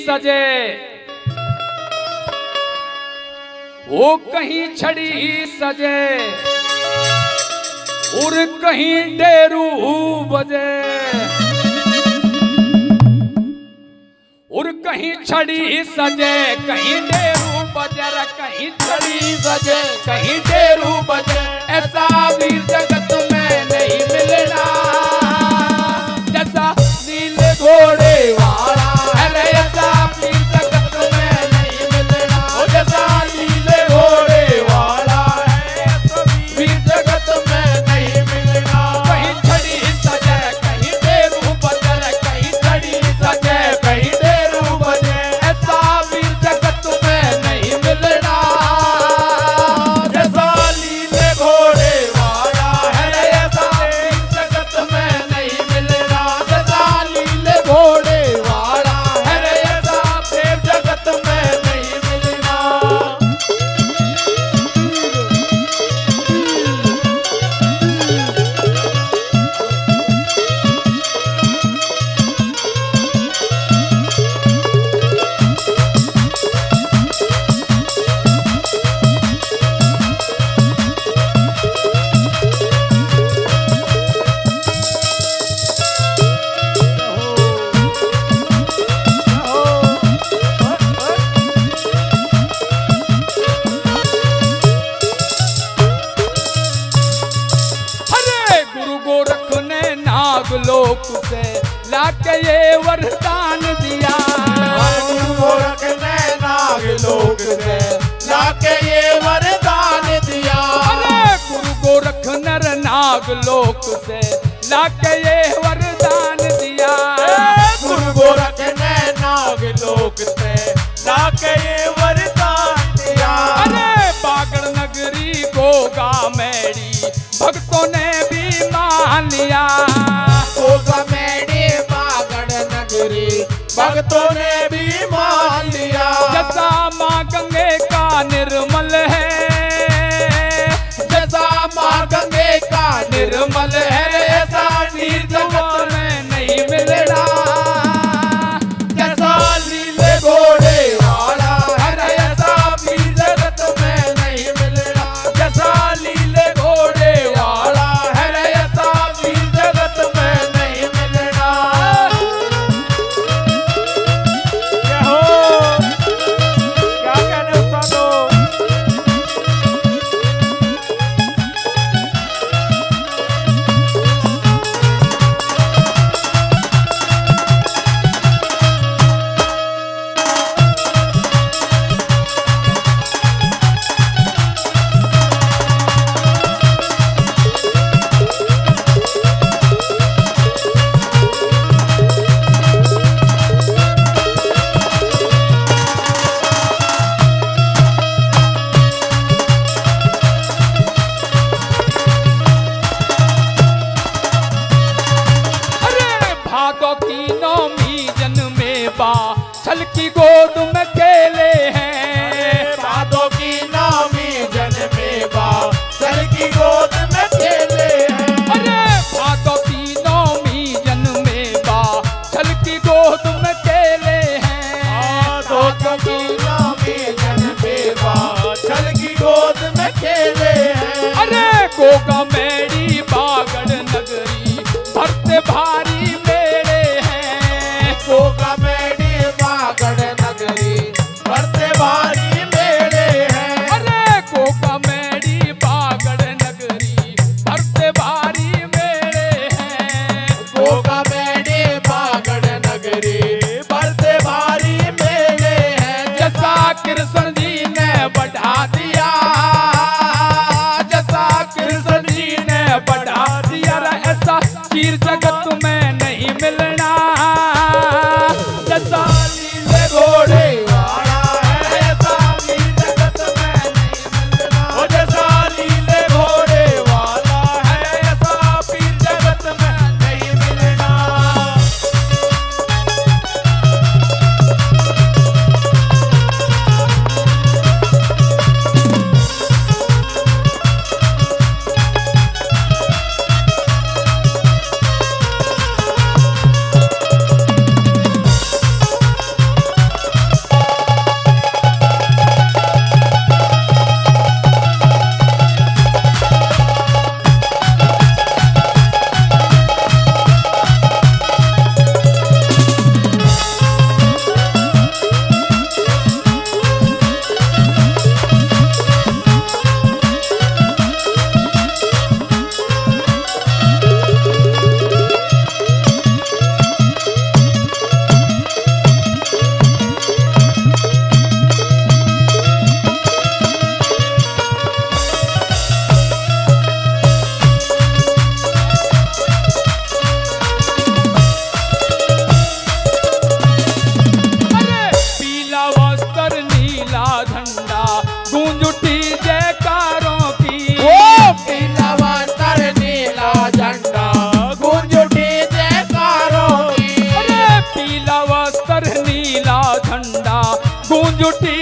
सजे, वो कहीं छड़ी सजे और कहीं डेरू बजे, और कहीं छड़ी सजे कहीं डेरू बजे, कहीं छड़ी सजे कहीं डेरू बजे। ऐसा वीर जगत में नहीं मिलना जैसा नीले घोड़े वाला, अरे ऐसा वीर जगत में नहीं मिलना जैसा नीले घोड़े वाला है, वीर जगत में नहीं मिलना। कहीं छड़ी सजे कहीं डेरू बजे, कहीं छड़ी सजे कहीं डेरू बजे। ऐसा वीर जगत में नहीं मिलना जैसा नीले घोड़े वाला है, ऐसा वीर जगत में नहीं मिलना जैसा नीले घोड़े वाला है, ऐसा वीर जगत में नहीं मिलना। अरे गुरु गोरख ने नागलोक से लाके ये वरदान दिया, गुरु गोरख ने नागलोक से लाके ये वरदान दिया। अरे गुरु गोरख नर नागलोक से लाके ये वरदान दिया, गुरु गोरख ने नागलोक से लाके ये वरदान दिया। अरे बागड़ नगरी गोगा मेरी भक्तों ने भी मान लिया, गोगा मेरी बागड़ नगरी भक्तों ने भी मान लिया। जैसा माँ गंगे का निर्मल है, जैसा माँ गंगे का निर्मल है, ऐसा वीर जगत में नहीं मिलना जैसा नीले घोड़े वाला है, ऐसा वीर जगत में नहीं मिलना जैसा नीले घोड़े वाला है, ऐसा वीर जगत में नहीं मिलना। क्या हो, क्या कहने उस्तादों? अरे भादो की नौमी जन्मे बा छल की गोद में खेले हैं, भादों की नौमी जन्मे बा चल की गोद में खेले हैं। अरे भादो की नौमी जन्मे बा छल की गोद में खेले हैं, भादों की नौमी जन्मे बा चल की गोद में खेले हैं। अरे गोगा मेरी बागड़ नगरी भरते भारी मेरे हैं, गोगा मेरी बागड़ नगरी भरते झूठी